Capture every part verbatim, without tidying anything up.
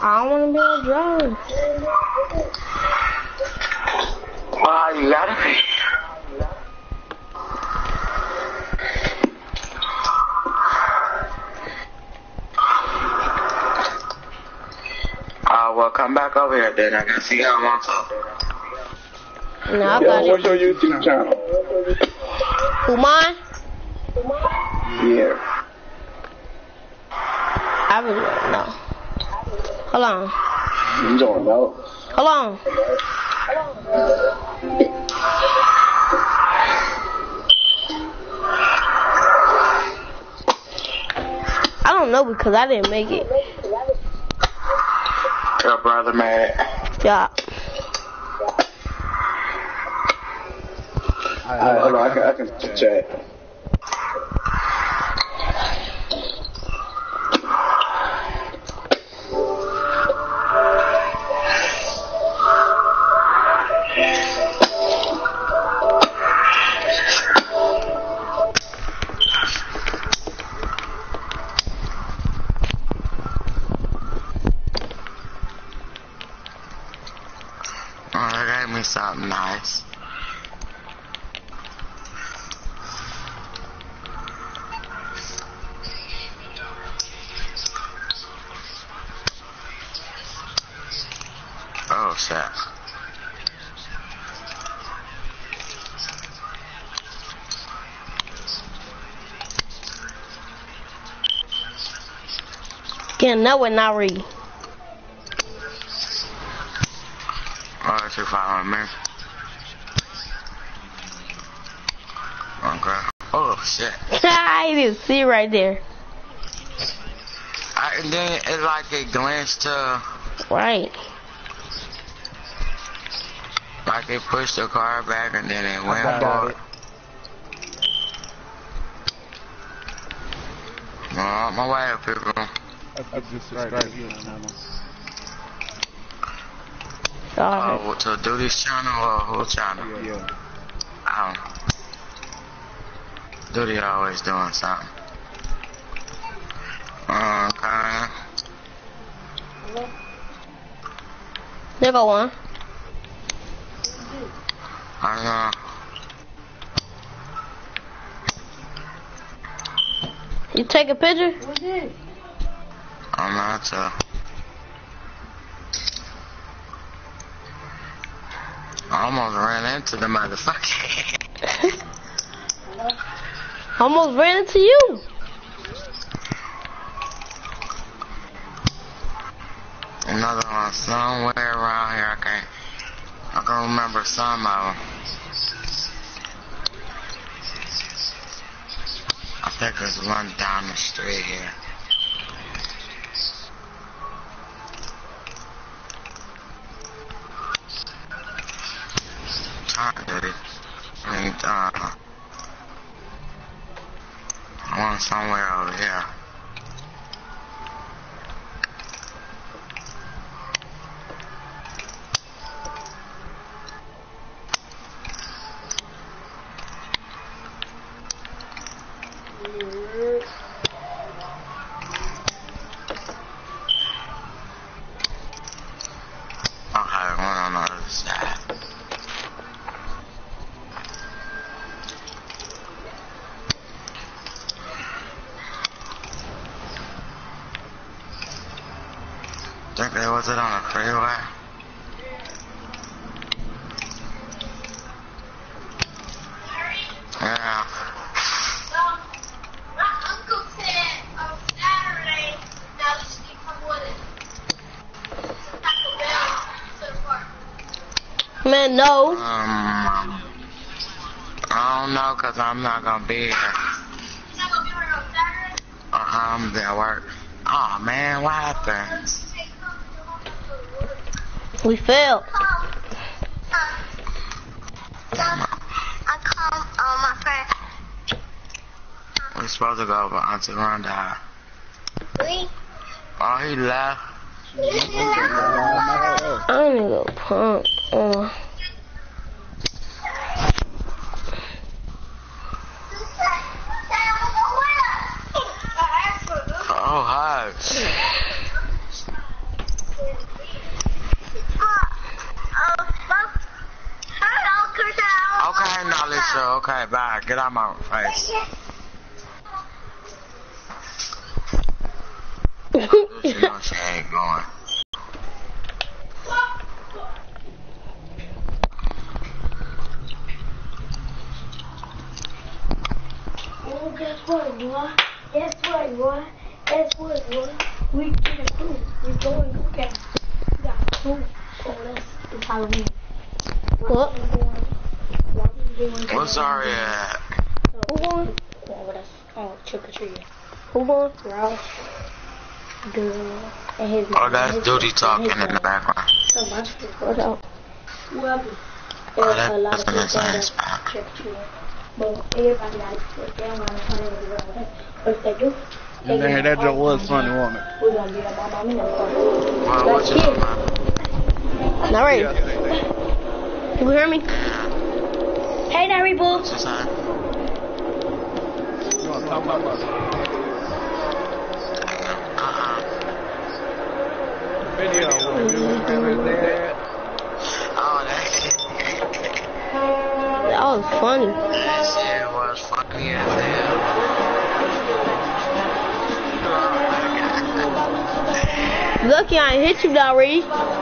I don't want to be a drug. Why you gotta be? Uh, well, come back over here then. I can see how I'm on top. No, I Yeah, got what's it. your YouTube channel? Who, mine? Yeah. I really don't know. Hold on. You don't know? Hold on. I don't know because I didn't make it. Your brother mad. Yeah. Alright, hold on, I can, I can chat. Oh, they gave me something nice. Oh, shit. Can't know it, not read. Oh, you following me? Okay. Oh, shit. I didn't see it right there. I, and then it like it glanced to, Right. like it pushed the car back and then it went I got forward. it. No, on my way up, people. I just subscribed to you on that one. Alright. Oh, to do this channel or whole channel? Yeah. Um, Duty always doing something. Okay. There go one. I know. You take a picture? I'm not to. I almost ran into the motherfucker. Almost ran into you. Another one somewhere around here. I can't. I can remember some of them. I think there's one down the street here. Trying to do it. I mean, uh, one somewhere over here. Okay, one on the other side. Think they was it on the freeway? Yeah. Well, my uncle said on Saturday that we should come with it. To Taco Bell to the park. Man, no. Um, I don't know, cause I'm not gonna be here. You're not gonna be here on Saturday? Uh-huh, I'm at work. Oh man, what happened? We failed. Um, um, I called um, my friend. We're supposed to go over Auntie Rhonda. Really? Oh, he left. I need a pump. Oh. Oh, hush. So, okay, bye. Get out my face. You know she ain't going. Oh, guess what, boy? Guess what, boy? Guess what, boy? We get a crew. We going to get. We got a crew. Oh, that's it's Halloween. What? What's Ari at? Who going? Oh, that's oh, trick or treat. Who going? Ralph, girl, and his Oh, that's Duty talking in the background. So much for What's up? whoever. Oh, There's a lot that's of in the people same that spot. trick or treat. But everybody got it. They don't want to come in with the girl. But if they do, they Hey, get that all joke was the funny, time. wasn't it? We're gonna be at my mom in the car. Well, what you talking about? Not ready. Yeah. You hear me? Hey, Nari Boo. What's his name? You wanna talk about the Uh-uh. video with you and his dad? Oh, that shit. That was funny. That shit was funny as hell. Lucky I ain't hit you, Dari. You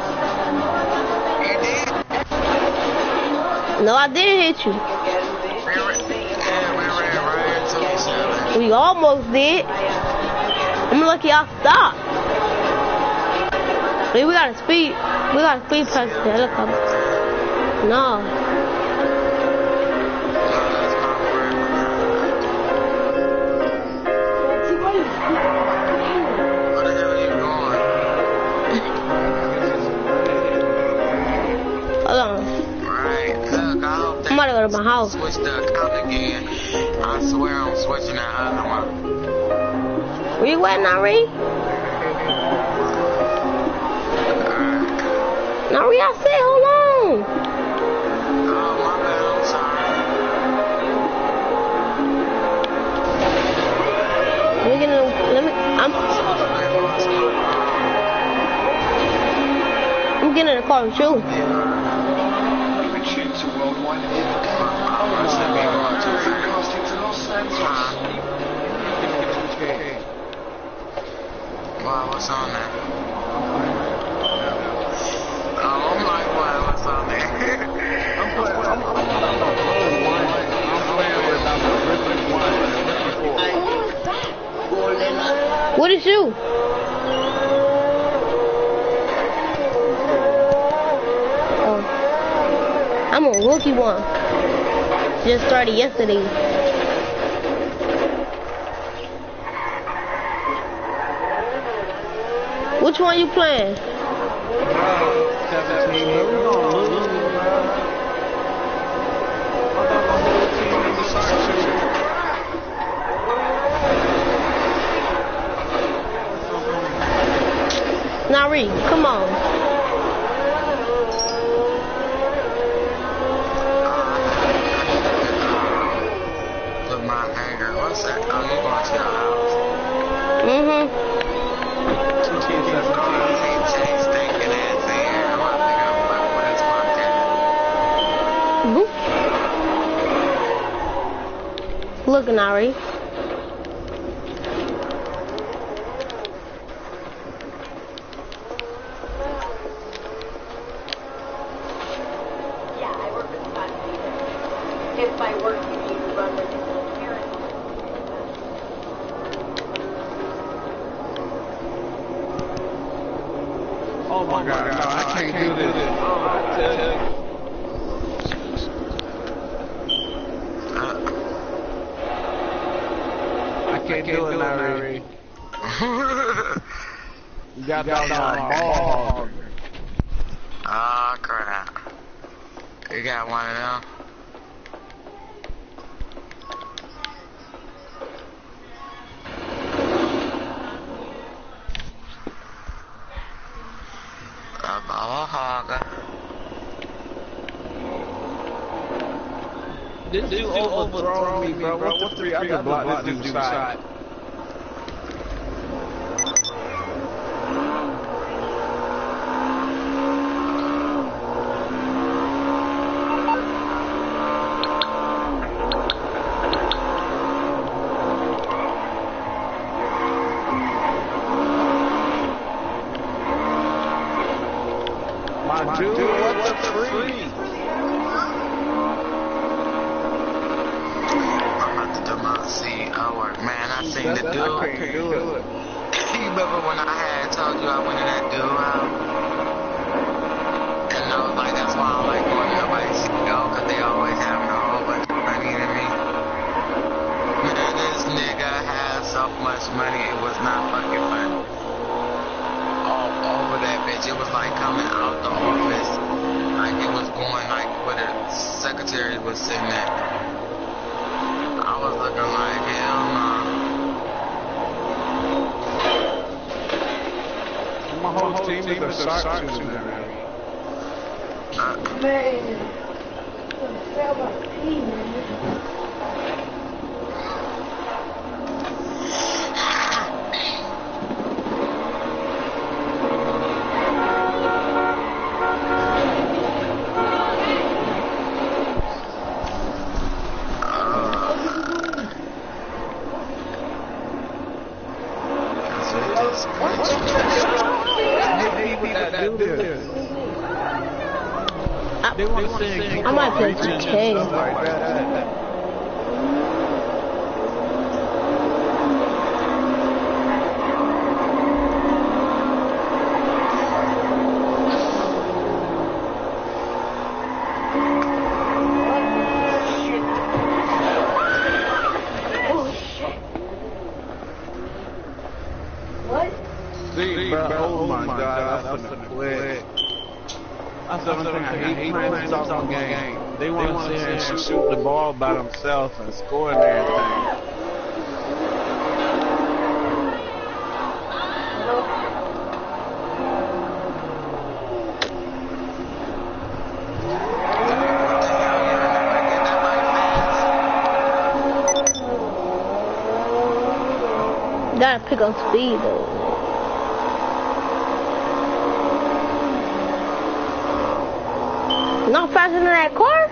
did? No, I didn't hit you. We were, yeah, we ran right into each other. We almost did. I'm lucky I stopped. Hey, we gotta speed. We gotta speed past the helicopter. No. Where the hell are you going? Hold on. Right, look, I hope I'm about to go to my house. switch the account again. I swear I'm switching that other one. Where you at, Nari? Nari, I said, hold on. Oh, my bad, I'm sorry. Let me get in the, let me, I'm, I'm getting in the car with you. Wow, what's on there? Oh, I'm like, what, what's on there? I'm playing, I'm, I'm, I'm, I'm playing with number fifty-one, fifty-four. What is you? Oh. I'm a rookie one. Just started yesterday. Which one you playing? seventeen, but we're gonna lose, man. I thought the whole team in the soccer Nari, come on. Look, my anger, what's that? Oh, you going to your house. Mm-hmm. Look, Nari. Yeah, I work with Scott. If by work you mean run with his own parents. Oh my god, no, I can't do this. Oh, I tell you. I can't do it, Larry. You got that ball. Oh, crap. You got one of them? A ball hogger. This dude overthrow me, bro. What's the three other block this dude's side? My dude, what's the free? I'm about to do my C E O work. Man, I seen the dude. I can't do it. You remember when I had told you I went to that dude house? And I was like, that's why I don't like going to nobody's go, because they always have a whole bunch of money to me. Man, this nigga has so much money, it was not fucking funny. All over that bitch, it was like coming out the office, like it was going like where the secretary was sitting at. I was looking like, hell no. My whole team is a shark shooter, man. Man, I'm fell my pee, man. They want to sing. I might play two K. See, bro, oh my god, I'm finna quit. That's what I'm saying. I hate playing softball game. They want to sit here and shoot the ball by themselves and score and everything. Gotta pick up speed though. Not faster than that car?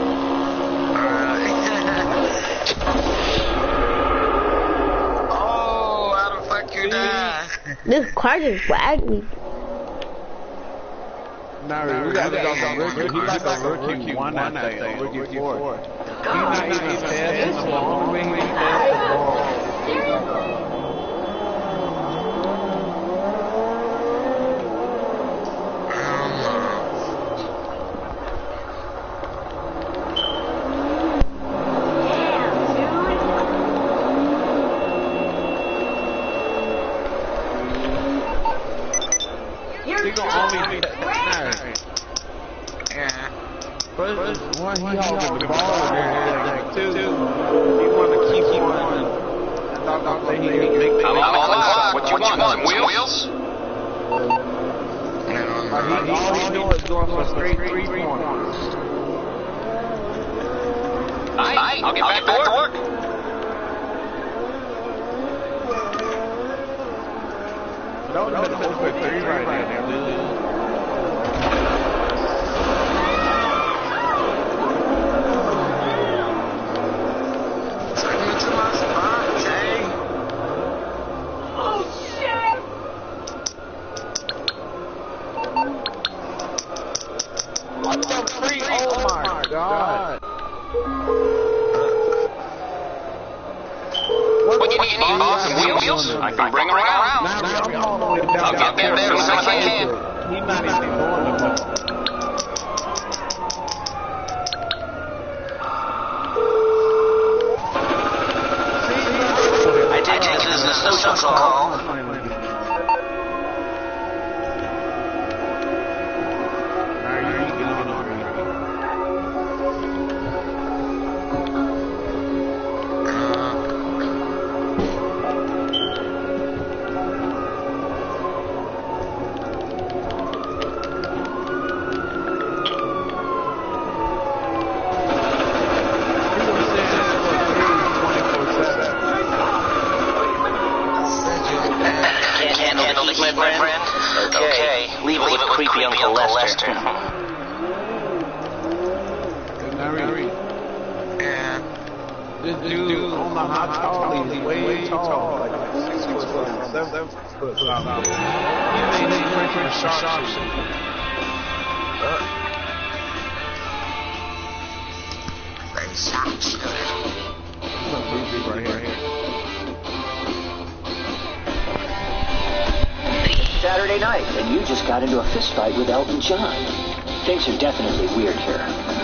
Oh, how the fuck you die? This car just wagged me. Nah, we got to go on rookie. He like a rookie one, I think. Rookie four. He's not even passing the ball. He passed the ball. One, he holding the ball there, two, he want to keep one. I'm on the clock. What you want, Wheels? All he doing is going for straight three pointers. Alright, I'll get back to work. That would have been an open three right there, dude. I can bring her around. I'll get there as soon as I can. He's not even going to know. I take this as a social call. They shot Right here. Saturday night, and you just got into a fist fight with Elton John. Things are definitely weird here.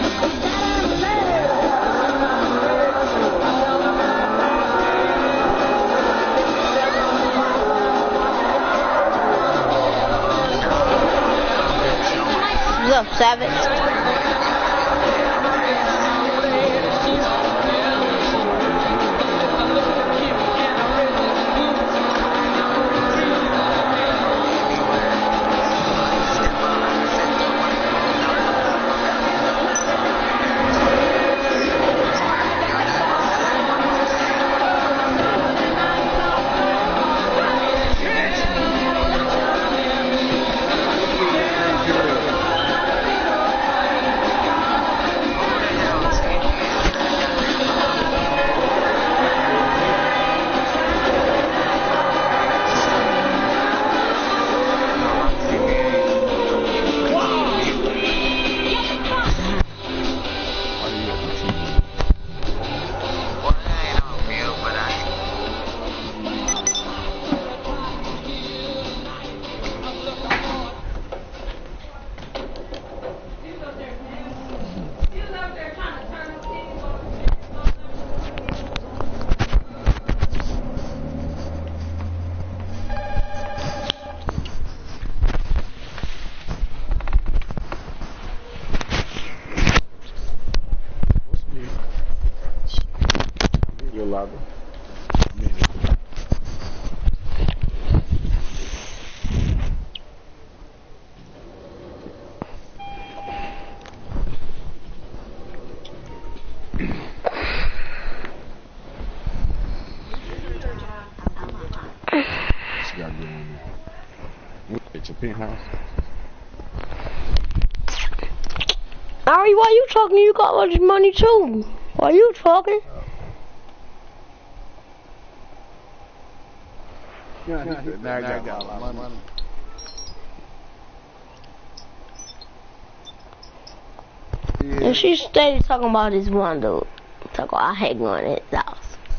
What's up, Savage? Penthouse. Ari, why you talking? You got all this money too. Why you talking? Yeah, now I got, got a lot of money. Yeah. And she steady talking about this one dude. Talk about I hate going to his house.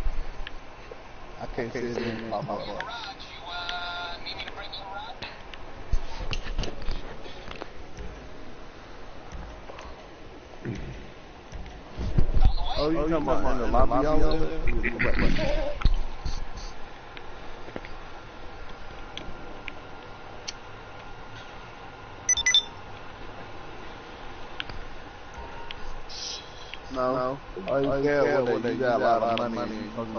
I can't say his name. Oh, you talking about in the lobby over there? No. Oh, you care when they got a lot of money.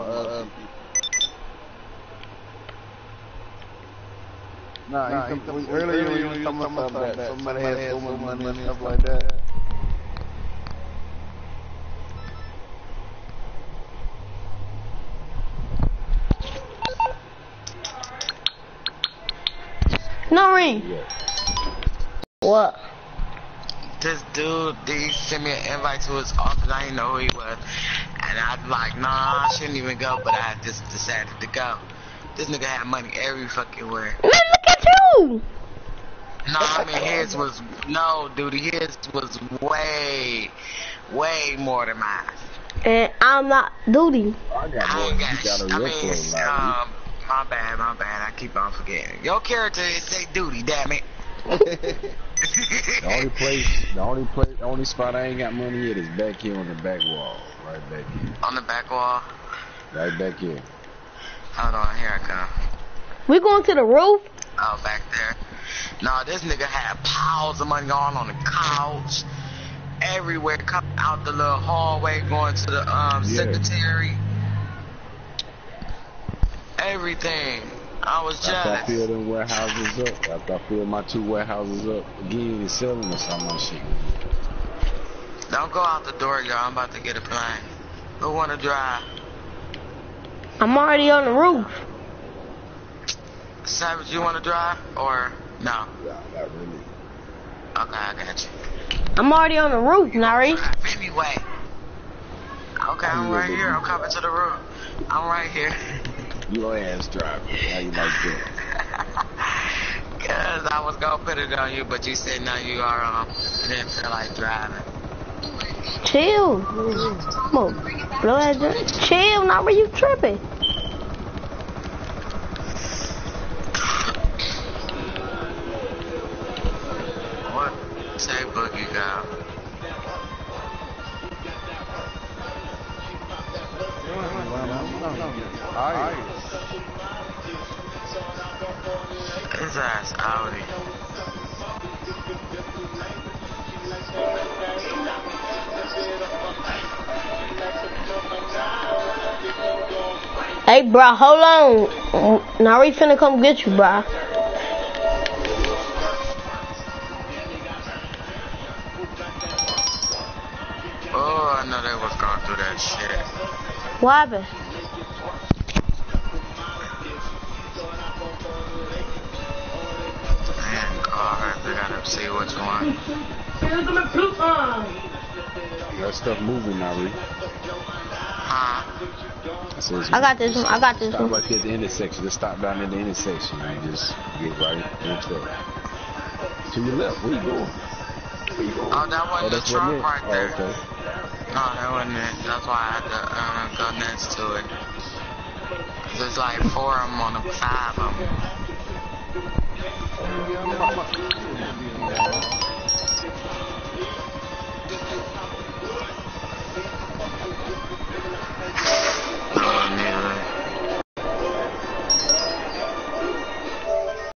Nah, nah he come, earlier when you were talking about that, that somebody had so much money and stuff like that. Nari! What? This dude, he sent me an invite to his office. I didn't know who he was. And I'm like, nah, I shouldn't even go, but I just decided to go. This nigga had money every fucking where. Man, look at you! No, I mean his was no, dude. His was way, way more than mine. And I'm not duty. I got I more. ain't You got. got a I real mean, close um, my bad, my bad. I keep on forgetting. Your character is say duty, damn it. The only place, the only place, the only spot I ain't got money at is back here on the back wall, right back here. On the back wall. Right back here. Hold on, here I come. We going to the roof? Oh, back there. No, this nigga had piles of money all on the couch, everywhere, coming out the little hallway, going to the um Yeah. secretary. Everything. I was After I jealous. fill them warehouses up, after I fill my two warehouses up again and selling us all my shit. Don't go out the door, y'all. I'm about to get a plane. Who wanna drive? I'm already on the roof. Savage, you wanna drive? Or no? Yeah, not really. Okay, I got you. I'm already on the roof, Nari. Drive anyway. Okay, I'm right here. I'm coming to the room. I'm right here. You ass driver. How you like that? Cause Cause I was gonna put it on you, but you said no, you are um, you didn't feel like driving. Chill. Come on, blow that drink. Chill, not where you tripping. What? Say Boogie got. His ass outie. Hey, bro, hold on. Now we finna come get you, bro. Oh, I know they was going through that shit. What happened? Man, cars, they gotta see which one. That stuff moving now, Reed. Huh? I got this one. I got this Stop one. right there at the intersection. Just stop down at the intersection and just get right into it. To your left. Where you going? Where you going? Oh, that wasn't Oh, the that's truck what it is? right Oh, there. okay. No, that wasn't it. That's why I had to uh, go next to it. Cause there's like four of them on the five of them.